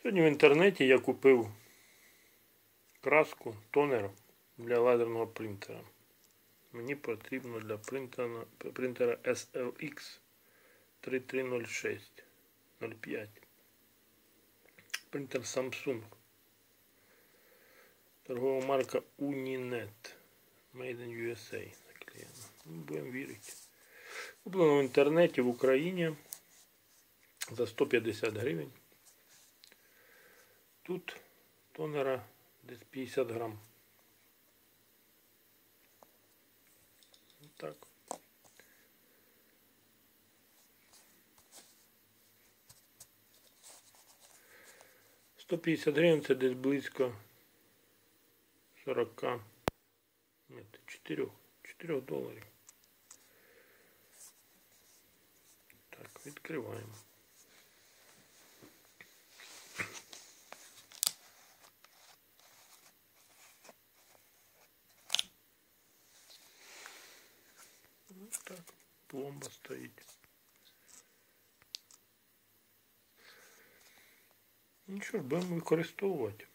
Сьогодні в інтернеті я купив краску, тонер для лазерного принтера. Мені потрібно для принтера SLX 3306-05. Принтер Samsung. Торгова марка Uninet. Made in USA. Будемо вірити. Куплено в інтернеті в Україні за 150 гривень. Тут тонера десь 50 грам. Так. $150 гривень це десь близько 4 доларів. Так, відкриваємо. Ось так, пломба стоїть. Ну що ж, будемо використовувати.